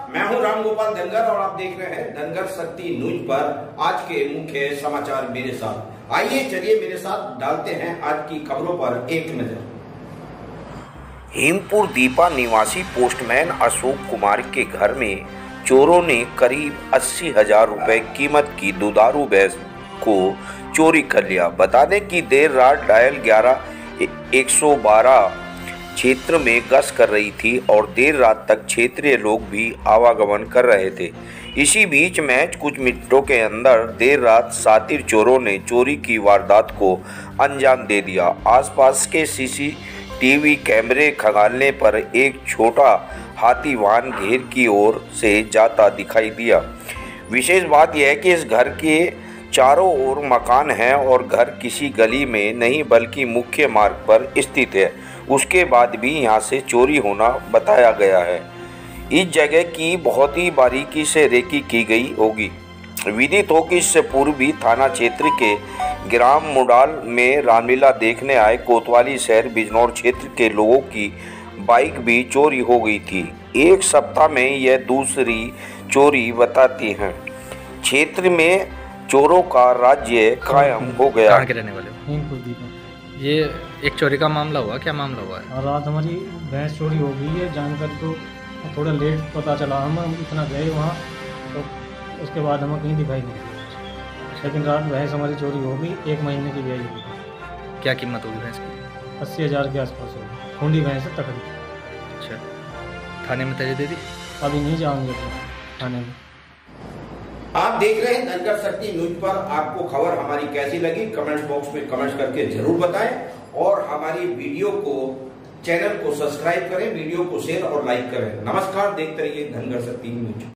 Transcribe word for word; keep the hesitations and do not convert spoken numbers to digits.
मैं हूं राम गोपाल धनगर और आप देख रहे हैं धनगर शक्ति न्यूज पर आज के मुख्य समाचार मेरे साथ। आइए चलिए मेरे साथ डालते हैं आज की खबरों पर एक नजर। हेमपुर दीपा निवासी पोस्टमैन अशोक कुमार के घर में चोरों ने करीब अस्सी हजार रुपए कीमत की दुधारू भैंस को चोरी कर लिया। बता दें कि देर रात डायल ग्यारह एक सौ बारह क्षेत्र में गश्त कर रही थी और देर रात तक क्षेत्रीय लोग भी आवागमन कर रहे थे। इसी बीच मैच कुछ मिनटों के अंदर देर रात शातिर चोरों ने चोरी की वारदात को अंजाम दे दिया। आसपास के सीसीटीवी कैमरे खंगालने पर एक छोटा हाथी वाहन घेर की ओर से जाता दिखाई दिया। विशेष बात यह है कि इस घर के चारों ओर मकान हैं और घर किसी गली में नहीं बल्कि मुख्य मार्ग पर स्थित है। उसके बाद भी यहां से चोरी होना बताया गया है। इस जगह की बहुत ही बारीकी से रेकी की गई होगी। विदित हो कि इससे पूर्व भी थाना क्षेत्र के ग्राम मुडाल में रामलीला देखने आए कोतवाली शहर बिजनौर क्षेत्र के लोगों की बाइक भी चोरी हो गई थी। एक सप्ताह में यह दूसरी चोरी बताती हैं। क्षेत्र में चोरों का राज्य कायम हो गया। कहाँ के रहने वाले? ये एक चोरी का मामला हुआ, क्या मामला हुआ है? रात हमारी भैंस चोरी हो गई है, जानकर तो थोड़ा लेट पता चला। हम इतना गए वहाँ तो उसके बाद हमें कहीं दिखाई नहीं दिया, लेकिन रात भैंस हमारी चोरी हो गई। एक महीने की ब्याई हुई। क्या कीमत होगी भैंस की? अस्सी हज़ार के आसपास होगी। खूंडी भैंस है तकरीबन। अच्छा, थाने में तहरीर दे दी? अभी नहीं जाऊँगे थाने में। आप देख रहे हैं धनगर शक्ति न्यूज पर। आपको खबर हमारी कैसी लगी कमेंट बॉक्स में कमेंट करके जरूर बताएं और हमारी वीडियो को चैनल को सब्सक्राइब करें, वीडियो को शेयर और लाइक करें। नमस्कार, देखते रहिए धनगर शक्ति न्यूज।